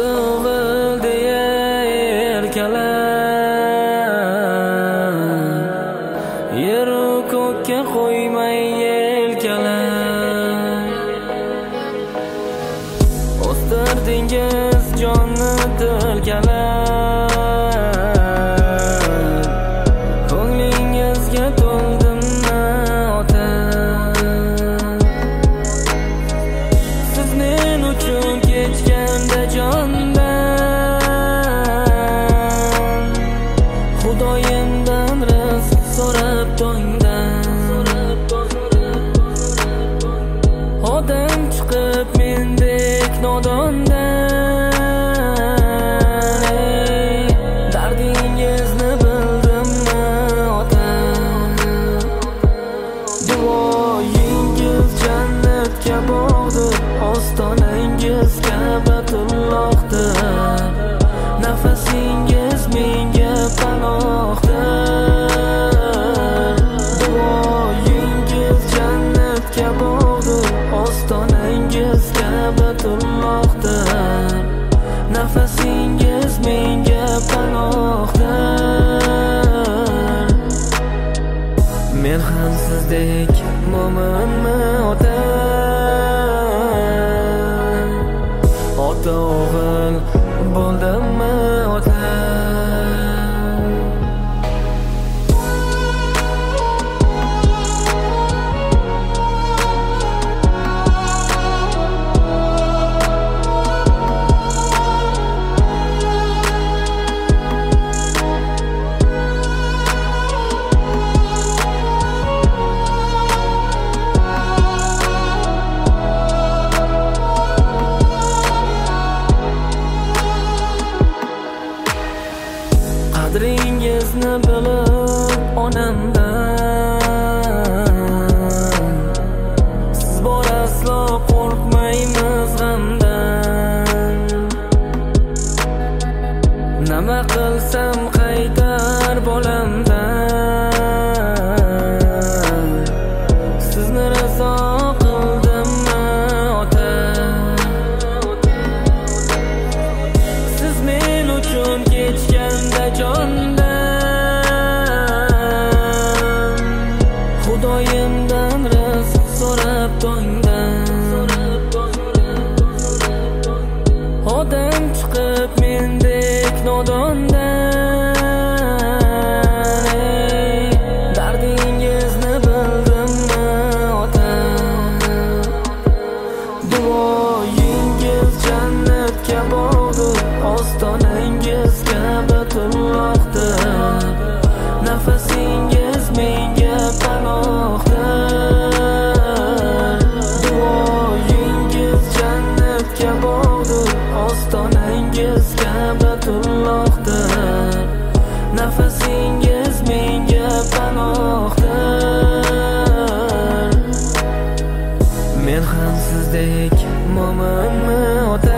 ota o'g'il deya erkalar, yeru ko'kka qo'ymay yelkalar. O'stirdingiz jonni tilkalar, ko'nglingizga to'ldimmi ota? Siz men uchun kechganda jondan, Xudoyimdan rizq so'rab tongdan, odam chiqib mendek nodondan, dardingizni bildimmi ota? Duoyingiz jannatga bog'dir, ostonangiz Ka'batullohdir, nafasingiz menga panohdir. Duoyingiz jannatga bog'dir, ostonangiz Ka'batullohdir, nafasingiz menga panohdir. Men ham sizdek mo'minmi ota? Ota o'g'il bo'ldimmi ota? Qadringizni bilib onamdan, siz bor aslo qo'rqmaymiz g'amdan. Nima qilsam qaytar bolamdan, sizni rizo qildimmi ota? Siz men uchun kechganda jondan, Xudoyimdan rizq so'rab tongdan, odam chiqib mendek nodondan, dardingizni bildimmi ota? Duoyingiz jannatga bog'dir, ostonangiz Ka'batullohdir, nafasingiz menga panohdir. Duoyingiz jannatga bog'dir, ostonangiz Ka'batullohdir, nafasingiz menga panohdir. Men ham sizdek mo'minmi ota?